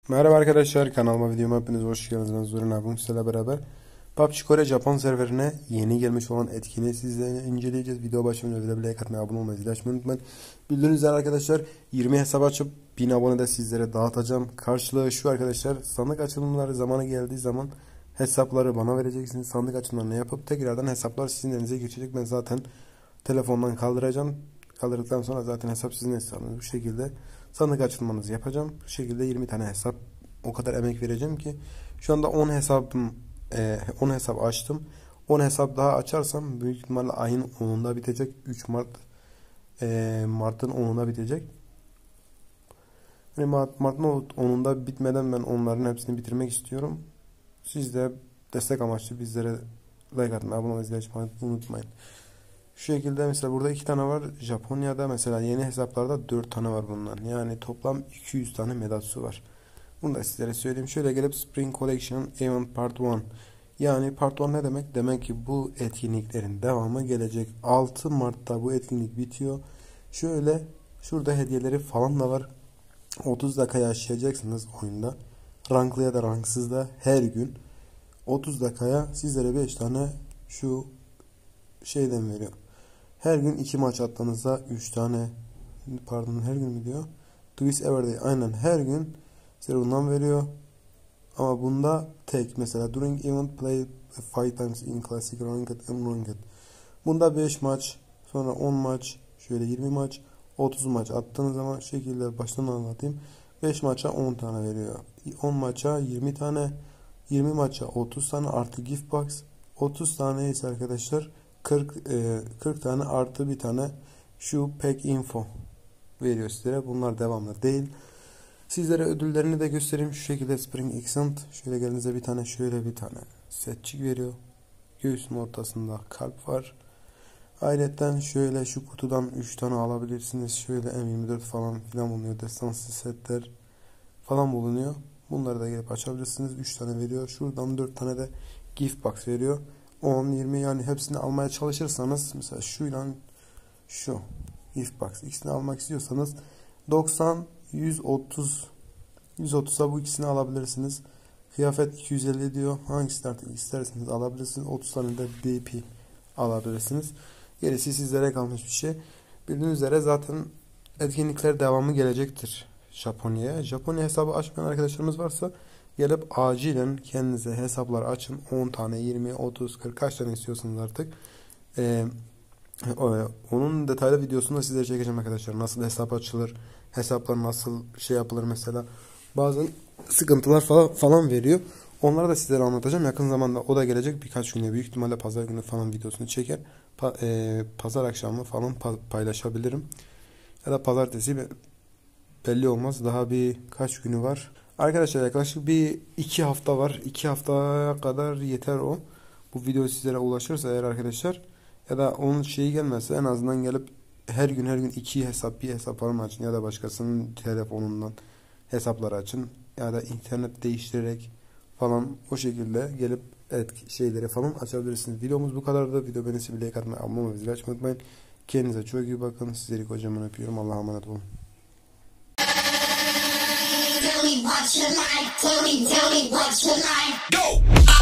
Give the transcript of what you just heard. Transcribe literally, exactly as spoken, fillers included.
Merhaba arkadaşlar, kanalıma videoma hepiniz hoş geldiniz. Ben Zoran abim sizlerle beraber P U B G Kore Japon serverine yeni gelmiş olan etkinliği sizlerle inceleyeceğiz. Video başlamadan önce like atmayı, abone olmayı, zil açmayı unutmayın. Bildiğiniz üzere arkadaşlar yirmi hesap açıp bin abone de sizlere dağıtacağım. Karşılığı şu arkadaşlar, sandık açılımları zamanı geldiği zaman hesapları bana vereceksiniz. Sandık açılımlarını yapıp tekrardan hesaplar sizin elinize geçecek. Ben zaten telefondan kaldıracağım. Kaldırdıktan sonra zaten hesap sizin hesabınız. Bu şekilde sandık açılmanızı yapacağım. Bu şekilde yirmi tane hesap, o kadar emek vereceğim ki şu anda on hesabım e, on hesap açtım. on hesap daha açarsam büyük ihtimalle ayın onunda bitecek. üç Mart e, Mart'ın onunda bitecek. Yani Mart, Mart'ın onunda bitmeden ben onların hepsini bitirmek istiyorum. Siz de destek amaçlı bizlere like atmayı, abone olmayı unutmayın. Şu şekilde mesela burada iki tane var. Japonya'da mesela yeni hesaplarda dört tane var bunlar. Yani toplam iki yüz tane Medatsu var. Bunu da sizlere söyleyeyim. Şöyle gelip Spring Collection Event Part bir. Yani Part bir ne demek? Demek ki bu etkinliklerin devamı gelecek. altı Mart'ta bu etkinlik bitiyor. Şöyle şurada hediyeleri falan da var. otuz dakika yaşayacaksınız oyunda. Ranklı ya da ranksız da her gün. otuz dakikaya sizlere beş tane şu şeyden veriyor. Her gün iki maç attığınızda üç tane, pardon her gün mü diyor? Twice every day. Aynen her gün size bundan veriyor. Ama bunda tek mesela during event play five times in classic ranked and ranked. Bunda beş maç, sonra on maç, şöyle yirmi maç, otuz maç attığınız zaman şekilde baştan anlatayım. beş maça on tane veriyor. on maça yirmi tane, yirmi maça otuz tane artı gift box. otuz tane ise arkadaşlar kırk, e, kırk tane artı bir tane şu pack info veriyor sizlere. Bunlar devamlı değil. Sizlere ödüllerini de göstereyim. Şu şekilde Spring Accent. Şöyle gelinize bir tane şöyle bir tane setçik veriyor. Göğsün ortasında kalp var. Ayrıca şöyle şu kutudan üç tane alabilirsiniz. Şöyle M yirmi dört falan filan bulunuyor. Destansı setler falan bulunuyor. Bunları da gelip açabilirsiniz. üç tane veriyor. Şuradan dört tane de gift box veriyor. on, yirmi yani hepsini almaya çalışırsanız mesela şuyla şu gift box ikisini almak istiyorsanız doksan, yüz otuz yüz otuza bu ikisini alabilirsiniz. Kıyafet iki yüz elli diyor. Hangisini artık isterseniz alabilirsiniz. otuz tane de D P alabilirsiniz. Gerisi sizlere kalmış bir şey. Bildiğiniz üzere zaten etkinlikler devamı gelecektir Japonya'ya. Japonya hesabı açmayan arkadaşlarımız varsa gelip acilen kendinize hesaplar açın. on tane, yirmi, otuz, kırk kaç tane istiyorsanız artık. Ee, onun detaylı videosunu da sizlere çekeceğim arkadaşlar. Nasıl hesap açılır, hesaplar nasıl şey yapılır mesela. Bazen sıkıntılar falan, falan veriyor. Onları da sizlere anlatacağım. Yakın zamanda o da gelecek birkaç güne. Büyük ihtimalle pazar günü falan videosunu çeker. Pa, e, pazar akşamı falan pa, paylaşabilirim. Ya da pazartesi belli olmaz. Daha bir kaç günü var. Arkadaşlar yaklaşık bir iki hafta var. iki haftaya kadar yeter o. Bu video sizlere ulaşırsa eğer arkadaşlar ya da onun şeyi gelmezse en azından gelip her gün her gün iki hesap bir hesap falan açın ya da başkasının telefonundan hesapları açın ya da internet değiştirerek falan o şekilde gelip et şeyleri falan açabilirsiniz. Videomuz bu kadardı. Video beğenisi bile like atmayı, abone olmayı, zil açmayı unutmayın. Kendinize çok iyi bakın. Sizleri kocaman öpüyorum. Allah'a emanet olun. Tell me what you like, tell me, tell me what you like. Go!